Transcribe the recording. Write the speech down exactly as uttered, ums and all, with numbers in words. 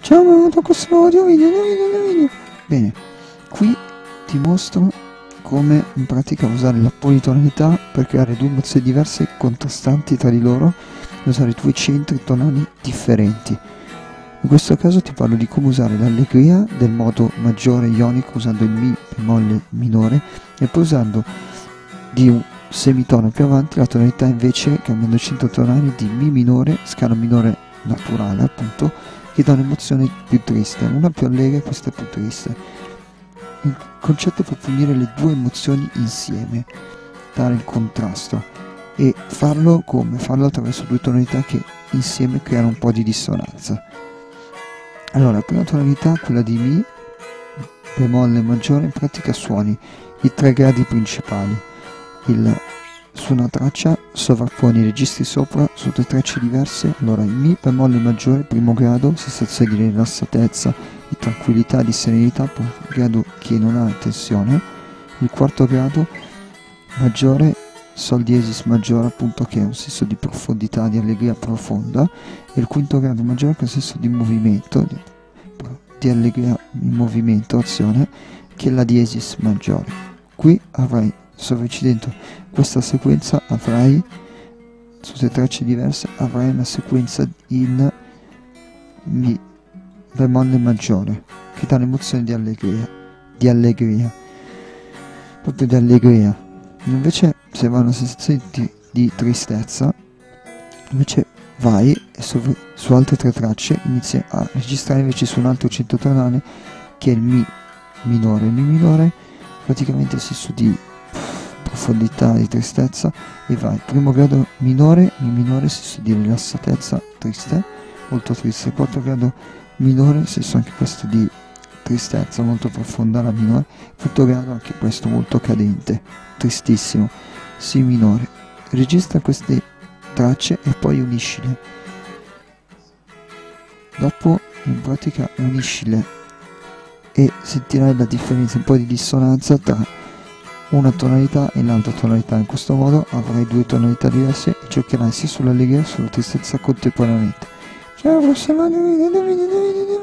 Ciao, benvenuto a questo nuovo video, video, video, video. Bene, qui ti mostro come in pratica usare la politonalità per creare due emozioni diverse e contrastanti tra di loro e usare due centri tonali differenti. In questo caso ti parlo di come usare l'allegria del modo maggiore ionico usando il Mi bemolle minore e poi usando di un semitono più avanti la tonalità invece cambiando centro tonale di Mi minore, scala minore naturale appunto, che dà un'emozione più triste, una più allegra e questa più triste. Il concetto è proprio unire le due emozioni insieme, dare il contrasto e farlo come? Farlo attraverso due tonalità che insieme creano un po' di dissonanza. Allora, la prima tonalità, quella di Mi bemolle maggiore, in pratica suoni i tre gradi principali. Il, su una traccia sovrapponi i registri sopra su tre tracce diverse. Allora il Mi bemolle maggiore, primo grado, sensazione di rilassatezza, di tranquillità, di serenità, grado che non ha tensione. Il quarto grado maggiore, Sol diesis maggiore, appunto, che è un senso di profondità, di allegria profonda. E il quinto grado maggiore, che è un senso di movimento, di, di allegria in movimento, azione, che è la diesis maggiore. Qui avrai, sovraincidendo questa sequenza, avrai su tre tracce diverse avrai una sequenza in Mi bemolle maggiore che dà l'emozione di allegria, di allegria, proprio di allegria. Invece se va una sensazione di, di tristezza, invece vai e su, su altre tre tracce inizi a registrare invece su un altro centro tonale che è il Mi minore. Il Mi minore praticamente è il senso di profondità, di tristezza, e vai primo grado minore, Mi minore, senso di rilassatezza, triste, molto triste. Quarto grado minore, senso anche questo di tristezza molto profonda, la minore. Quinto grado anche questo molto cadente, tristissimo, Si minore. Registra queste tracce e poi uniscile. Dopo in pratica uniscile e sentirai la differenza, un po' di dissonanza tra una tonalità e l'altra tonalità. In questo modo avrai due tonalità diverse e giocherai sia sull'allegria che sulla tristezza contemporaneamente. Ciao, prossimo video, video, video, video.